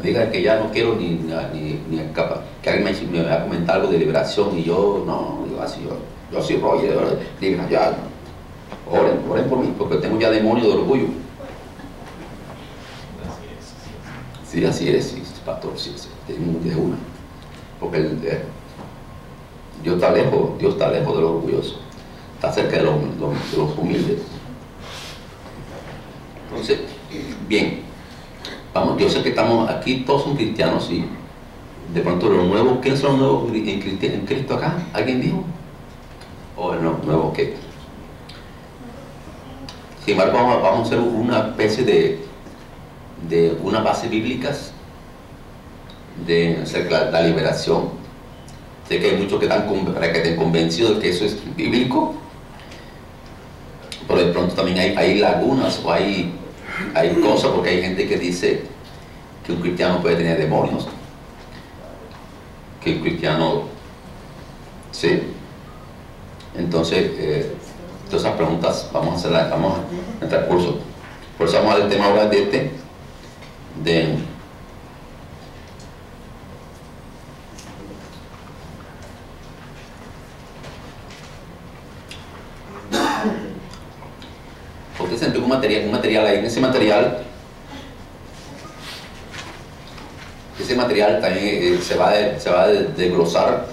diga que ya no quiero ni que alguien me va a comentar algo de liberación y yo, no, digo así, yo soy Roger, digan ya, oren por mí, porque tengo ya demonio de orgullo. Sí, así es, sí, pastor, sí, tengo de una. Porque Dios está lejos de los orgullosos, está cerca de los humildes. Entonces, bien, vamos, yo sé que estamos aquí, todos son cristianos, sí. De pronto los nuevos, ¿quiénes son los nuevos en Cristo acá? ¿Alguien dijo? ¿O no, nuevo qué? Sin embargo, vamos a hacer una especie de unas bases bíblicas de la liberación. Sé que hay muchos que estén convencidos de que eso es bíblico, pero de pronto también hay lagunas o hay cosas, porque hay gente que dice que un cristiano puede tener demonios, que un cristiano, sí. Entonces, todas esas preguntas vamos a hacerlas, vamos a entrar al curso. Por eso vamos al tema ahora de porque se entró un material ahí. En ese material también se va a desglosar.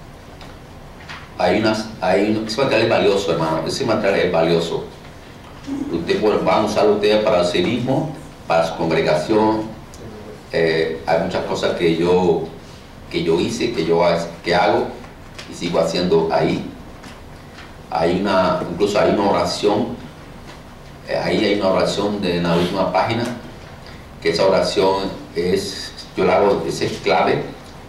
Ese material es valioso, hermano. Ese material es valioso. Ustedes van a usarlo ustedes para sí mismo, para su congregación. Hay muchas cosas que yo hice, que hago y sigo haciendo ahí. Incluso hay una oración. Ahí hay una oración en la última página, que esa oración yo la hago, es clave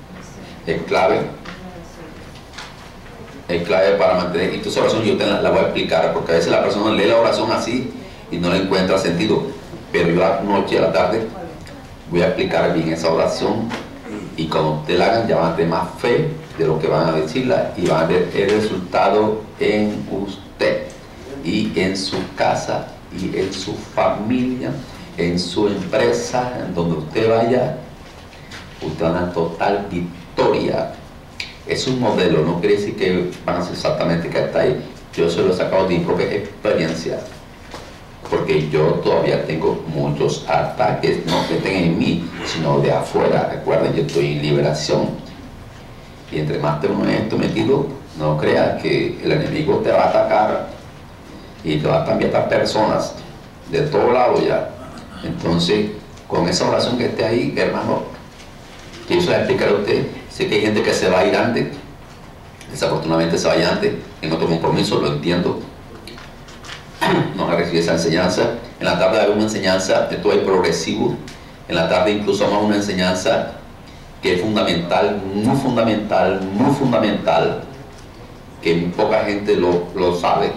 para mantener. Y esa oración yo la voy a explicar, porque a veces la persona lee la oración así y no le encuentra sentido, pero yo la noche, a la tarde, voy a explicar bien esa oración, y cuando ustedes la hagan ya van a tener más fe de lo que van a decirla, y van a ver el resultado en usted y en su casa y en su familia, en su empresa, en donde usted vaya. Usted va a dar total victoria. Es un modelo, no quiere decir que van a ser exactamente que está ahí. Yo se lo he sacado de mi propia experiencia, porque yo todavía tengo muchos ataques, no que estén en mí, sino de afuera. Recuerden, yo estoy en liberación, y entre más te uno en esto metido, no creas que el enemigo te va a atacar y te va a cambiar a personas de todo lado ya. Entonces, con esa oración que esté ahí, hermano, que yo se la explicaré a usted. Sé que hay gente que se va a ir antes, desafortunadamente se va a ir antes, en otro compromiso, lo entiendo, no va a recibir esa enseñanza. En la tarde hay una enseñanza, esto es progresivo. En la tarde incluso hay una enseñanza que es fundamental, muy fundamental, que poca gente lo sabe.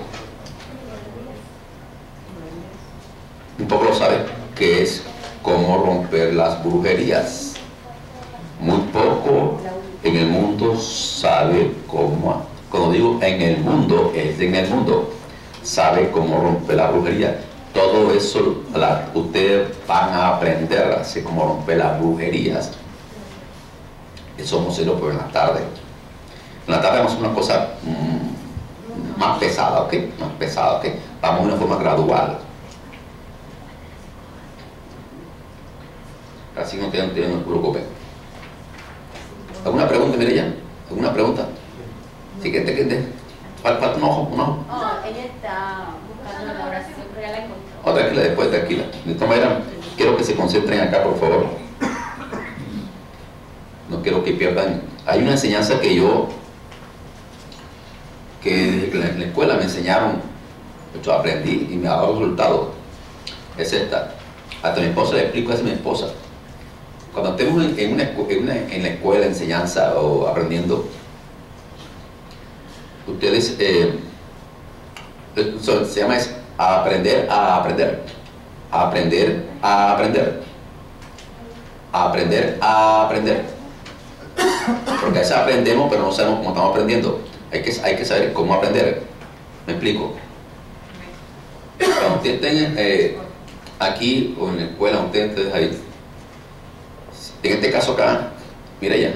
Un poco lo sabe, que es cómo romper las brujerías. Muy poco en el mundo sabe cómo, cuando digo en el mundo, es en el mundo, sabe cómo romper la brujería. Todo eso ustedes van a aprender, así como romper las brujerías. Eso vamos a hacerlo por en la tarde. En la tarde vamos a hacer una cosa más pesada, ¿ok? Más pesada, ¿ok? Vamos de una forma gradual. Así no te preocupes. ¿Alguna pregunta, Mireya? ¿Alguna pregunta? Sí, que falta un ojo, un ojo. Oh, ella está buscando la oración, pero ya la encontró. Oh, tranquila, después, tranquila. De esta manera, quiero que se concentren acá, por favor. No quiero que pierdan. Hay una enseñanza que en la escuela me enseñaron, yo aprendí y me ha dado resultado. Es esta. Hasta mi esposa le explico, es mi esposa. Cuando estemos en la escuela, enseñanza o aprendiendo, ustedes, se llama aprender a aprender. Aprender a aprender. Aprender a aprender. Porque a veces aprendemos, pero no sabemos cómo estamos aprendiendo. Hay que saber cómo aprender. ¿Me explico? Cuando ustedes estén aquí o en la escuela, ustedes ahí, En este caso acá, mira ya,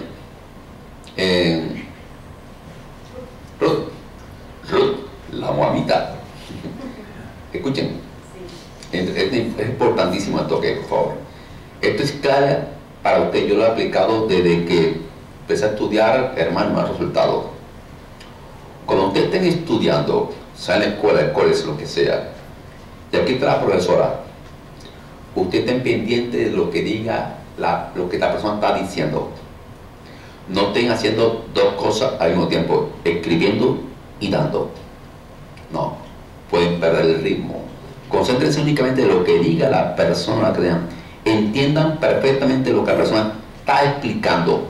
Ruth, la moabita. Escuchen, es importantísimo esto, que por favor. Esto es clave para usted. Yo lo he aplicado desde que empecé a estudiar, hermano, el resultado. Cuando usted estén estudiando, sea en la escuela, el colegio, lo que sea, y aquí está la profesora, usted estén pendiente de lo que diga, lo que la persona está diciendo. No estén haciendo dos cosas al mismo tiempo, escribiendo y dando. No, pueden perder el ritmo. Concéntrense únicamente en lo que diga la persona que vean. Entiendan perfectamente lo que la persona está explicando.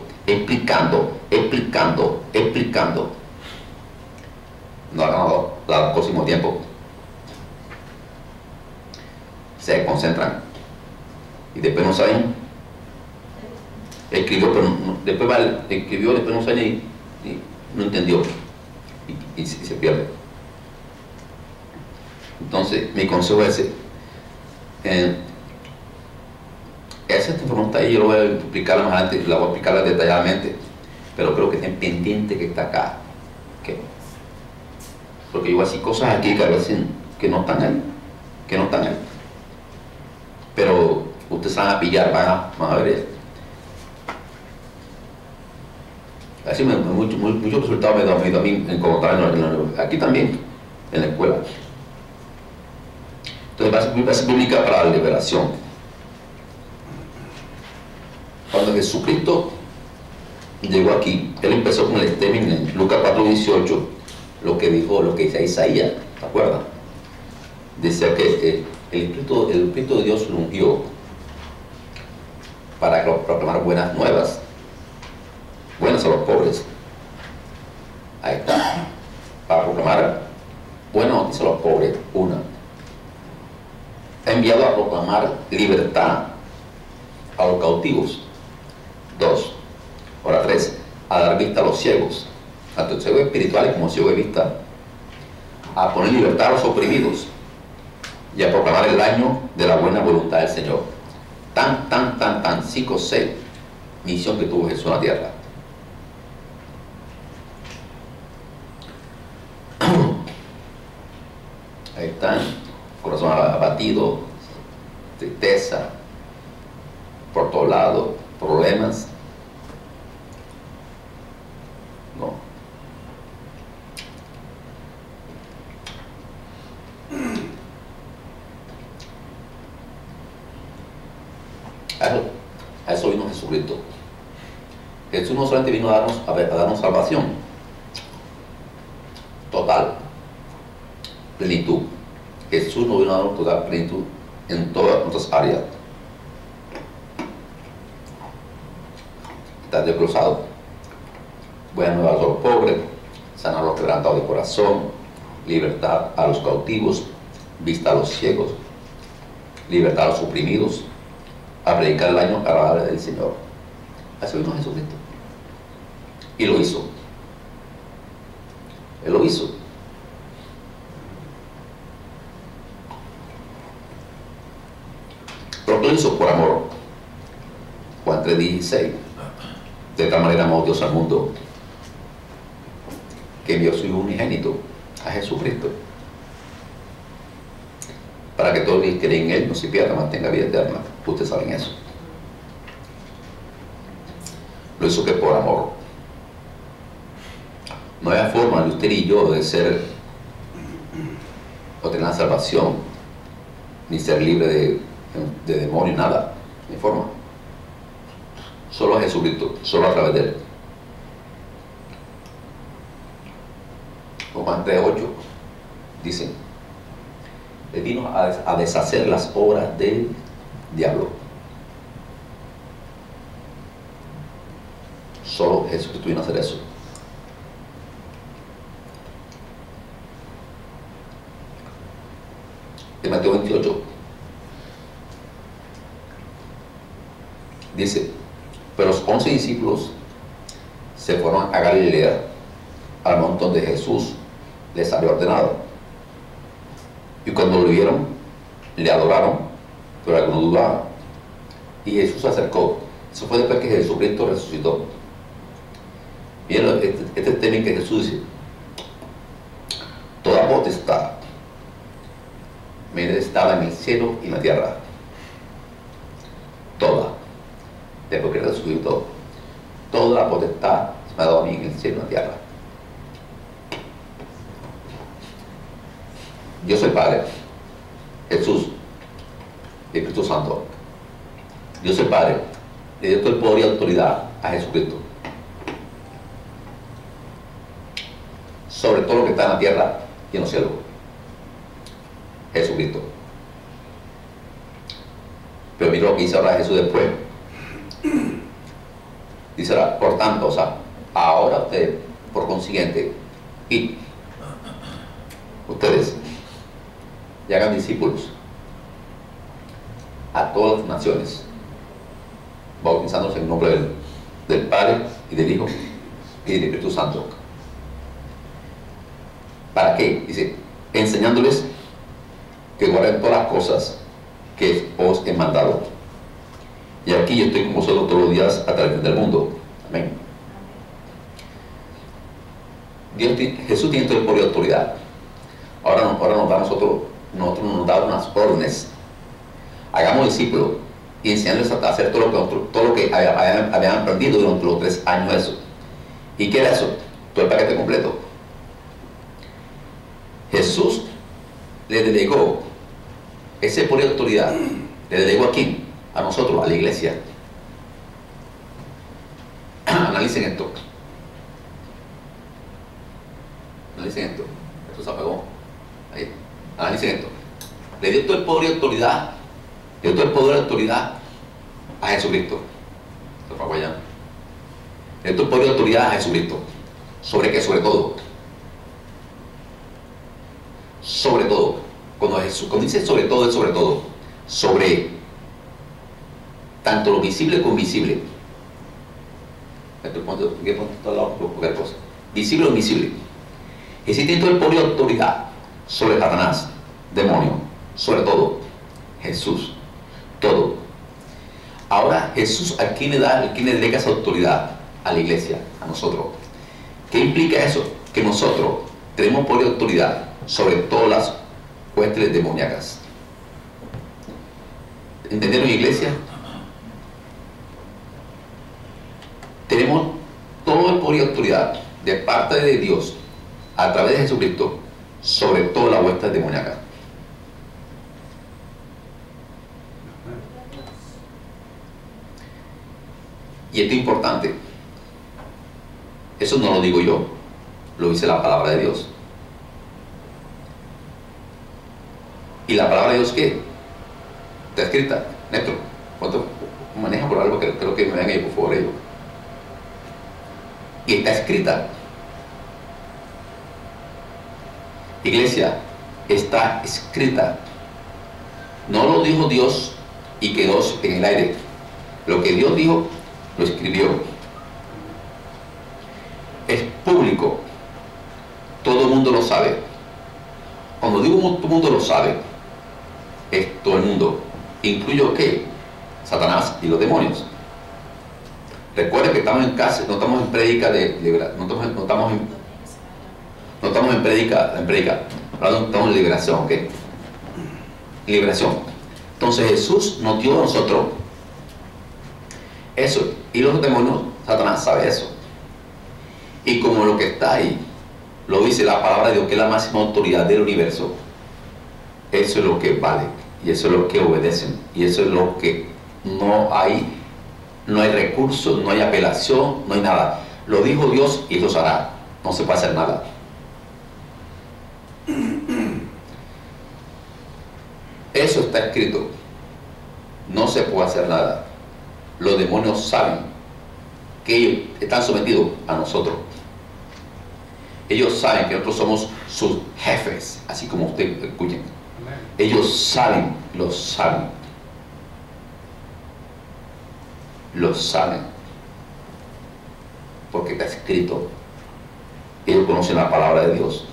No hagan al próximo tiempo. Se concentran. Y después no saben. Escribió, pero después escribió, después no sabe ni no entendió. Y se pierde. Entonces, mi consejo es ese. Esta información está ahí, yo lo voy a explicar más adelante, la voy a explicar detalladamente, pero creo que estén pendientes que está acá. ¿Okay? Porque yo voy a decir cosas aquí que a veces que no están ahí, pero ustedes van a pillar, van a ver esto. Así muchos resultados me da a mí en comentarios aquí también, en la escuela. Entonces, base bíblica para la liberación. Cuando Jesucristo llegó aquí, él empezó con el statement en Lucas 4:18, lo que dice Isaías, ¿te acuerdas? Decía que el Espíritu de Dios lo ungió para proclamar buenas nuevas, buenas a los pobres. Ahí está, para proclamar buenas noticias a los pobres, una. Ha enviado a proclamar libertad a los cautivos, 2. Ahora 3, a dar vista a los ciegos, tanto ciegos espirituales como ciegos de vista, a poner libertad a los oprimidos y a proclamar el año de la buena voluntad del Señor. 5 o 6 misión que tuvo Jesús en la tierra. Ahí están, corazón abatido, tristeza, por todos lados, problemas. No. A eso vino Jesucristo. Jesús no solamente vino a darnos salvación total, plenitud. Jesús no vino a darnos total plenitud en todas nuestras áreas. Estar desglosado. Buenas nuevas a los pobres, sanar a los quebrantados de corazón, libertad a los cautivos, vista a los ciegos, libertad a los oprimidos, a predicar el año agradable del Señor. Así vino Jesucristo. Y lo hizo. Él lo hizo. Pero lo hizo por amor. Juan 3:16. De tal manera amó Dios al mundo, que envió a su Hijo unigénito, a Jesucristo, para que todos los que creen en Él no se pierdan, mantenga vida eterna. Ustedes saben eso. Lo hizo que por amor. No hay forma de usted y yo de ser o tener la salvación, ni ser libre de demonio, nada. No hay forma. Solo a Jesucristo, solo a través de Él. Juan 3:8 dice: Él vino a deshacer las obras del diablo. Solo Jesucristo vino a hacer eso. En Mateo 28 dice: pero los 11 discípulos se fueron a Galilea, al montón de Jesús les había ordenado. Y cuando lo vieron, le adoraron, pero algunos dudaban. Y Jesús se acercó, Eso fue después que Jesucristo resucitó. Miren este tema que Jesús dice: toda potestad me estaba en el cielo y en la tierra. Toda. Después que resucitó, toda la potestad me ha dado a mí en el cielo y en la tierra. Yo soy Padre, Jesús, el Espíritu Santo. Dios el Padre le dio todo el poder y autoridad a Jesucristo sobre todo lo que está en la tierra y en los cielos. Jesucristo. Pero mira lo que dice ahora Jesús después. Dice ahora, por tanto, o sea, ahora ustedes, por consiguiente, y ustedes y hagan discípulos a todas las naciones, bautizándolos en el nombre del Padre y del Hijo y del Espíritu Santo. ¿Para qué? Dice, enseñándoles que guarden todas las cosas que os he mandado. Y aquí yo estoy con vosotros todos los días hasta el fin del mundo. Amén. Jesús tiene todo el poder y autoridad. Ahora nos da nosotros nos da unas órdenes. Hagamos discípulos y enseñarles a hacer todo lo que habían aprendido durante los 3 años eso. ¿Y qué era eso? Todo el paquete completo. Jesús le delegó ese poder y autoridad. ¿Le delegó a quién? A nosotros, a la iglesia. Analicen esto. Analicen esto. Esto se apagó. Ahí. Analicen esto. Le dio todo el poder y autoridad. Le dio todo el poder y autoridad a Jesucristo. Se apagó allá. Le dio todo el poder y autoridad a Jesucristo. ¿Sobre qué? Sobre todo. Sobre todo. Cuando dice sobre todo, es sobre todo. Sobre tanto lo visible como invisible. Visible o invisible. Existe todo el poder y autoridad sobre Satanás, demonio, sobre todo Jesús, todo. Ahora Jesús, ¿a quién le delega esa autoridad? A la iglesia, a nosotros. ¿Qué implica eso? Que nosotros tenemos poder y autoridad sobre todas las huestes demoníacas. ¿Entendieron, iglesia? Tenemos todo el poder y autoridad de parte de Dios a través de Jesucristo sobre todas las huestes demoníacas. Y esto es importante. Eso no lo digo yo, lo dice la palabra de Dios. ¿Y la palabra de Dios qué? Está escrita. Néstor, ¿cuánto maneja por algo que creo que me vean ahí, por favor, ellos? Y está escrita. Iglesia, está escrita. No lo dijo Dios y quedó en el aire. Lo que Dios dijo, lo escribió. Es público. Todo el mundo lo sabe. Cuando digo todo el mundo lo sabe, es todo el mundo. ¿Incluyo qué? Satanás y los demonios. Recuerden que estamos en casa, no estamos en prédica no estamos en prédica, estamos en liberación, ¿ok? Liberación. Entonces Jesús nos dio a nosotros eso, y los demonios, Satanás sabe eso. Y como lo que está ahí, lo dice la palabra de Dios, que es la máxima autoridad del universo, eso es lo que vale, y eso es lo que obedecen, y eso es lo que no hay recurso, no hay apelación, no hay nada. Lo dijo Dios y eso se hará, no se puede hacer nada. Eso está escrito, no se puede hacer nada. Los demonios saben que ellos están sometidos a nosotros. Ellos saben que nosotros somos sus jefes, así como ustedes escuchen. Ellos saben, lo saben. Lo saben. Porque está escrito. Ellos conocen la palabra de Dios.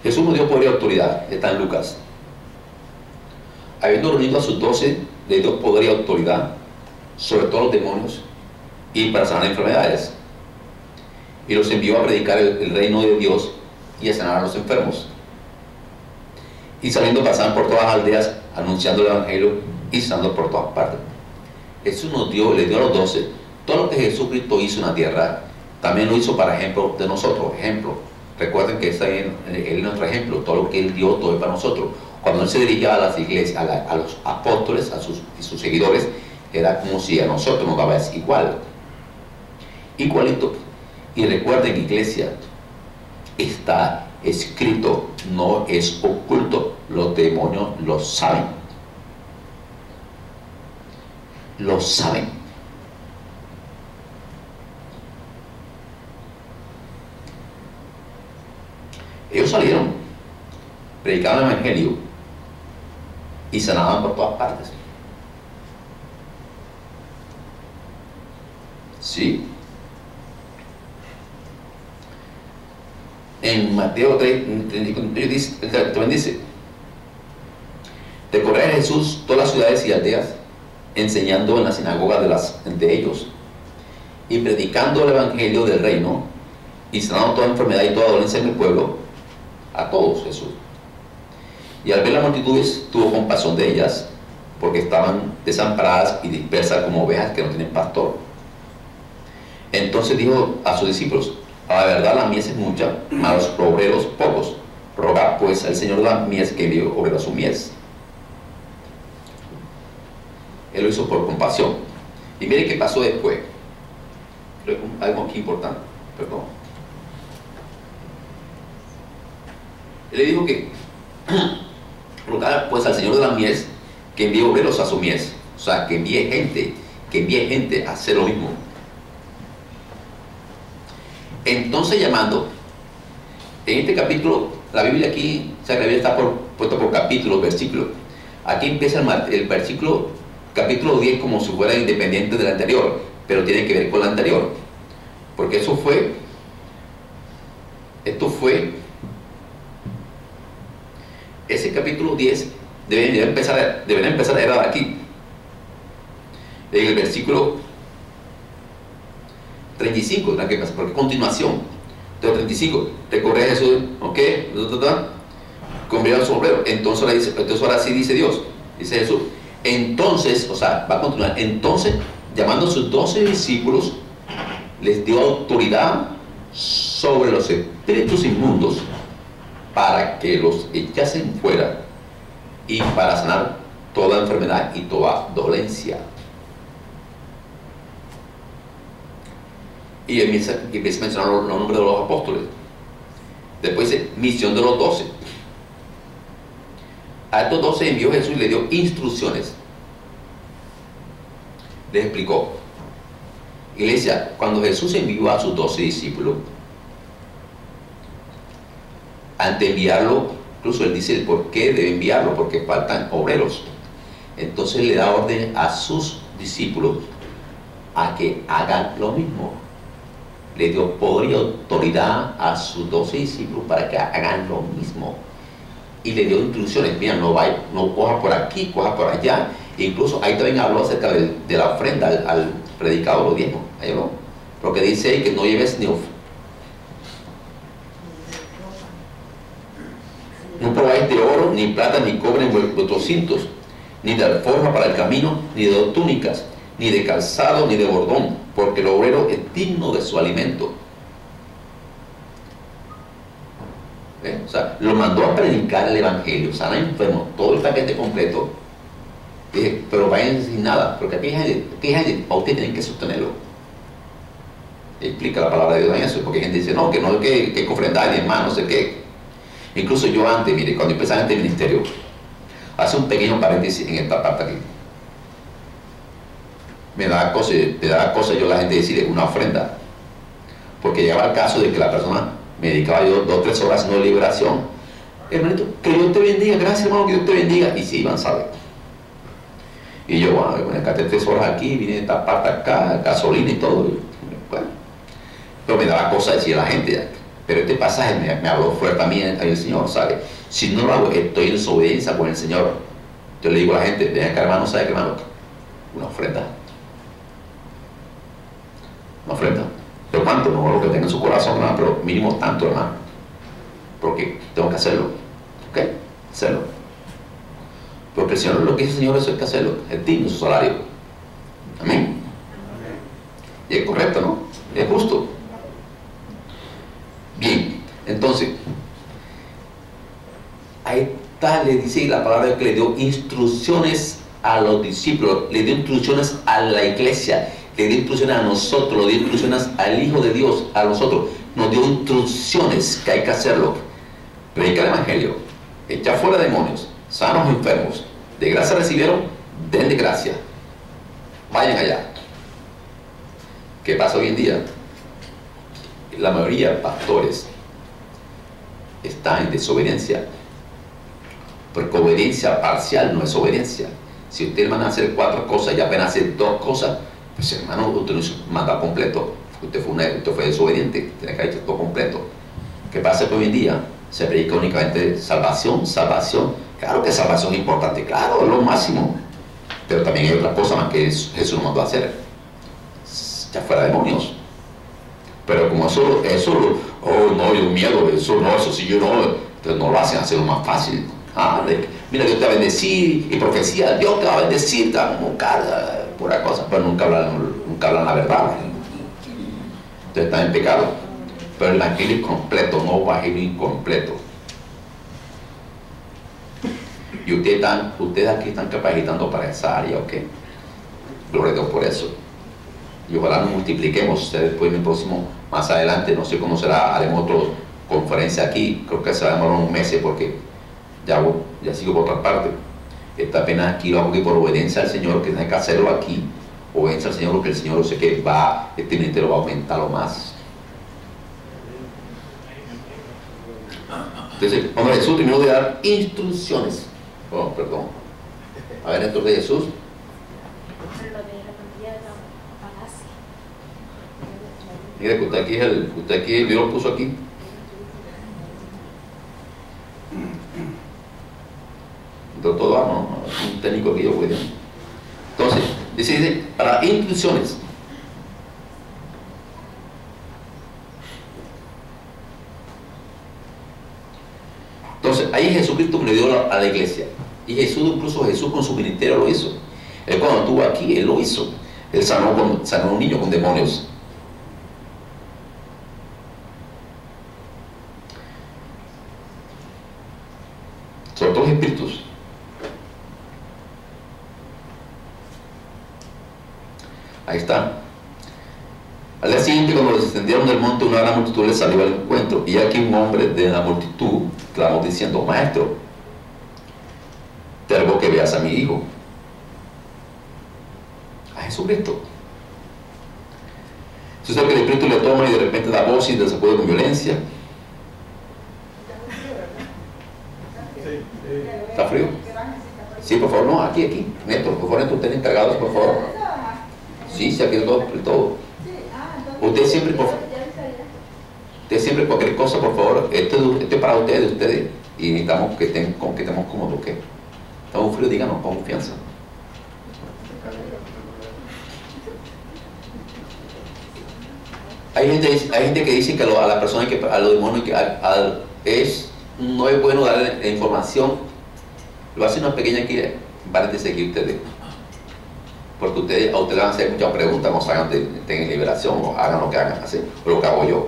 Jesús nos dio poder y autoridad, está en Lucas. Habiendo reunido a sus 12, le dio poder y autoridad sobre todos los demonios y para sanar enfermedades. Y los envió a predicar el reino de Dios y a sanar a los enfermos. Y saliendo pasaban por todas las aldeas anunciando el evangelio y sanando por todas partes. Jesús nos dio, le dio a los 12 todo lo que Jesucristo hizo en la tierra. También lo hizo para ejemplo de nosotros. Ejemplo, recuerden que Él es nuestro ejemplo. Todo lo que Él dio, todo es para nosotros. Cuando Él se dirigía a las iglesias, a los apóstoles, a sus seguidores, era como si a nosotros nos daba igual, igualito. Y recuerden, iglesia, está escrito, no es oculto. Los demonios lo saben. Lo saben. Ellos salieron, predicaban el evangelio y sanaban por todas partes. Sí. En Mateo 3, también dice: recorría Jesús todas las ciudades y aldeas, enseñando en la sinagoga de ellos, y predicando el evangelio del reino, y sanando toda enfermedad y toda dolencia en el pueblo, a todos Jesús. Y al ver las multitudes, tuvo compasión de ellas, porque estaban desamparadas y dispersas como ovejas que no tienen pastor. Entonces dijo a sus discípulos: a la verdad la mies es mucha, mas los obreros pocos. Rogad pues al Señor de la mies que envíe obreros a su mies. Él lo hizo por compasión. Y mire qué pasó después. Algo aquí importante, perdón. Él le dijo que rogad pues al Señor de la mies que envíe obreros a su mies. O sea, que envíe gente a hacer lo mismo. Entonces, llamando, en este capítulo, la Biblia aquí, o sea, la Biblia está puesta por capítulos, versículos. Aquí empieza el versículo, capítulo 10, como si fuera independiente del anterior, pero tiene que ver con el anterior. Porque esto fue, ese capítulo 10 debería empezar era de aquí. En el versículo 35, porque continuación de 35, recorre a Jesús, ok, conviene al sombrero. Entonces ahora sí dice Dios, dice Jesús. Entonces, o sea, va a continuar. Entonces, llamando a sus 12 discípulos, les dio autoridad sobre los espíritus inmundos para que los echasen fuera y para sanar toda enfermedad y toda dolencia. Y empieza a mencionar los nombres de los apóstoles. Después dice, misión de los 12. A estos 12 envió Jesús y le dio instrucciones. Les explicó. Iglesia, cuando Jesús envió a sus 12 discípulos, antes de enviarlo, incluso él dice el por qué debe enviarlo, porque faltan obreros. Entonces le da orden a sus discípulos a que hagan lo mismo. Le dio poder y autoridad a sus 12 discípulos para que hagan lo mismo. Y le dio instrucciones: mira, no coja por aquí, coja por allá. E incluso ahí también habló acerca de la ofrenda al predicador, los diezmos. Ahí habló. Porque dice ahí que no lleves no probáis de oro, ni plata, ni cobre en vuestros cintos, ni de alforja para el camino, ni de túnicas, ni de calzado, ni de bordón, porque el obrero es digno de su alimento. O sea, lo mandó a predicar el evangelio, sanar enfermos, todo el paquete completo. Dije, pero vayan sin nada, porque aquí hay gente, a ustedes tienen que sostenerlo. Explica la palabra de Dios en eso, porque hay gente que dice, no, que no hay que ofrendar, ni más, no sé qué. Incluso yo antes, mire, cuando empezaba en este ministerio, hace un pequeño paréntesis en esta parte aquí. Me da cosa yo a la gente decirle una ofrenda, porque llegaba el caso de que la persona me dedicaba yo 2 o 3 horas haciendo liberación. Hermanito, que Dios te bendiga, gracias hermano, que Dios te bendiga. Y sí, iban, ¿sabe? Y yo, bueno, me encanté 3 horas aquí, vine de esta parte acá, gasolina y todo. Bueno, pero me daba cosa decir a la gente, Pero este pasaje me habló fuerte a mí, el Señor, ¿sabe? Si no lo hago, estoy en desobediencia con el Señor. Yo le digo a la gente, ven acá, hermano, ¿sabe qué, hermano? Una ofrenda. Una ofrenda. Pero cuánto, no lo que tenga en su corazón, hermano, pero mínimo tanto, hermano. Porque tengo que hacerlo. ¿Ok? Hacerlo. Porque el Señor, lo que dice el Señor, eso hay que hacerlo. Es digno su salario. Amén. Y es correcto, ¿no? Es justo. Bien, entonces, ahí está, le dice la palabra que le dio instrucciones a los discípulos, le dio instrucciones a la iglesia, le dio instrucciones a nosotros, le dio instrucciones al Hijo de Dios, a nosotros. Nos dio instrucciones que hay que hacerlo. Predicar el Evangelio, echar fuera demonios, sanos o enfermos, de gracia recibieron, den de gracia. Vayan allá. ¿Qué pasa hoy en día? La mayoría de pastores están en desobediencia, porque obediencia parcial no es obediencia. Si usted van a hacer 4 cosas y apenas hace 2 cosas, pues hermano, usted no hizo mandado completo, usted fue desobediente, tiene que haber hecho todo completo. ¿Qué pasa? Que hoy en día se predica únicamente salvación, salvación. Claro que salvación es importante, claro, es lo máximo, pero también hay otras cosas más que Jesús nos mandó a hacer, ya fuera demonios. Pero como eso, oh no, yo miedo, eso no, eso sí, yo no, entonces no lo hacen hacerlo más fácil. Mira, Dios te va a bendecir, y profecía, Dios te va a bendecir, como carga, pura cosa, pero nunca hablan la verdad. Entonces están en pecado. Pero el evangelio es completo, no evangelio incompleto. Y ustedes aquí están capacitando para esa área, ¿ok? Gloria a Dios por eso. Y ojalá nos multipliquemos. Ustedes después en el próximo, más adelante, no sé cómo será, haremos otra conferencia aquí. Creo que se va a demorar unos meses porque ya sigo por otra parte. Esta apenas aquí lo hago aquí por obediencia al Señor, que tiene que hacerlo aquí. Obediencia al Señor, porque el Señor sé que este ministerio va a aumentarlo más. Entonces, cuando Jesús terminó de dar instrucciones. Oh, perdón. A ver, entonces Jesús. Mire que usted aquí, Dios lo puso aquí. Doctor Vamos, un técnico que yo cuido. Entonces, dice, para instrucciones. Entonces, ahí Jesucristo le dio a la iglesia. Y incluso Jesús con su ministerio lo hizo. Él cuando estuvo aquí, Él lo hizo. Él sanó a un niño con demonios. Son todos espíritus. Ahí está. Al día siguiente, cuando descendieron del monte, una gran multitud les salió al encuentro. Y aquí un hombre de la multitud clamó diciendo: Maestro, te ruego que veas a mi hijo, a Jesucristo. Sucede que el espíritu le toma y de repente da voz y le sacude con violencia. ¿Está frío? Sí, por favor, no, aquí, Neto, por favor, ustedes encargados, por favor. Sí, aquí es todo. Usted siempre cualquier cosa, por favor, esto es para ustedes, y necesitamos que estemos cómodos, ¿ok? Estamos fríos, díganos con confianza. Hay gente que dice que a la persona, a los demonios, no es bueno darle información. Lo hace una pequeña aquí, para de seguir ustedes. Porque a ustedes van a hacer muchas preguntas, no salgan de liberación, o hagan lo que hagan, así, o lo que hago yo.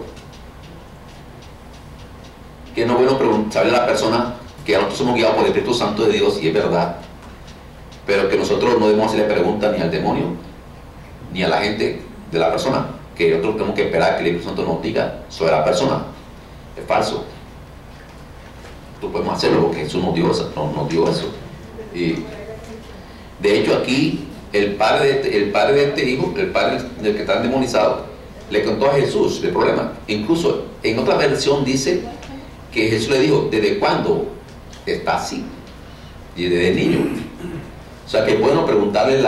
Que no es bueno saber a la persona que nosotros somos guiados por el Espíritu Santo de Dios, y es verdad, pero que nosotros no debemos hacerle preguntas ni al demonio, ni a la gente de la persona, que nosotros tenemos que esperar que el Espíritu Santo nos diga sobre la persona. Es falso. Nosotros podemos hacerlo porque Jesús nos dio eso. Y de hecho aquí el padre de este hijo, el padre del que está demonizado, le contó a Jesús el problema. Incluso en otra versión dice que Jesús le dijo: ¿desde cuándo está así? Y desde niño. O sea que es bueno preguntarle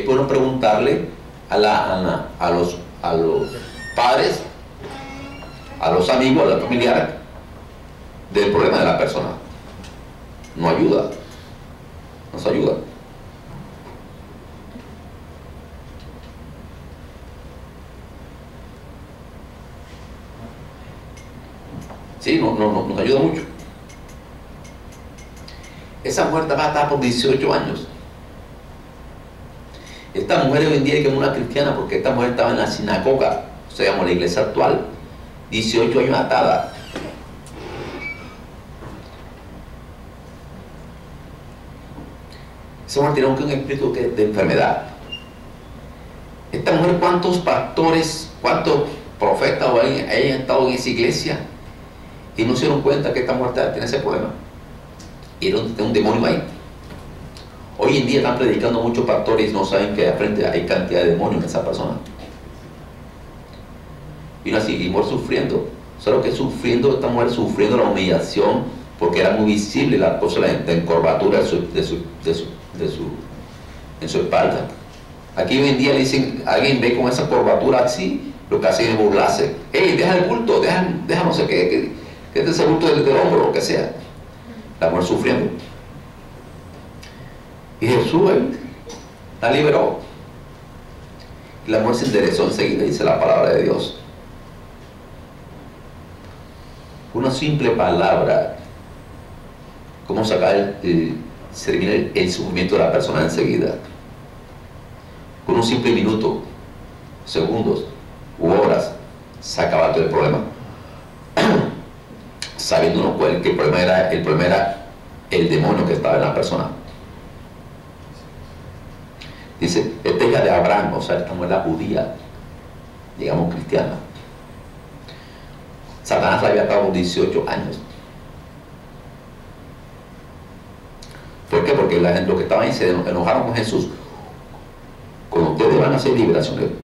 a los padres a los amigos, a los familiares del problema de la persona. No ayuda, nos ayuda. Sí, nos ayuda mucho. Esa mujer va a estar por 18 años. Esta mujer hoy en día es como una cristiana, porque esta mujer estaba en la sinagoga, o sea, como la iglesia actual, 18 años atada. Esa mujer tiene un espíritu de enfermedad. Esta mujer, ¿cuántos pastores, cuántos profetas hayan estado en esa iglesia y no se dieron cuenta que esta mujer tiene ese problema? Y era un demonio ahí. Hoy en día están predicando muchos pastores y no saben que al frente hay cantidad de demonios en esa persona. Y una así, y mujer sufriendo. Solo que sufriendo, esta mujer sufriendo la humillación, porque era muy visible la cosa, la encorvatura en su espalda. Aquí hoy en día le dicen, alguien ve con esa curvatura así, lo que hace es burlarse. Hey, deja el bulto, deja no sé qué, que es ese bulto del hombro, lo que sea. La mujer sufriendo. Y Jesús la liberó. Y la mujer se enderezó enseguida, dice la palabra de Dios. Una simple palabra, cómo sacar se termina el sufrimiento de la persona enseguida. Con un simple minuto, segundos u horas, se acaba todo el problema. Sabiendo uno que el problema era el demonio que estaba en la persona. Dice, esta hija de Abraham, o sea, esta mujer judía, digamos cristiana. Satanás la había atado con 18 años. ¿Por qué? Porque la gente, los que estaban ahí se enojaron con Jesús. Cuando ustedes van a hacer liberaciones,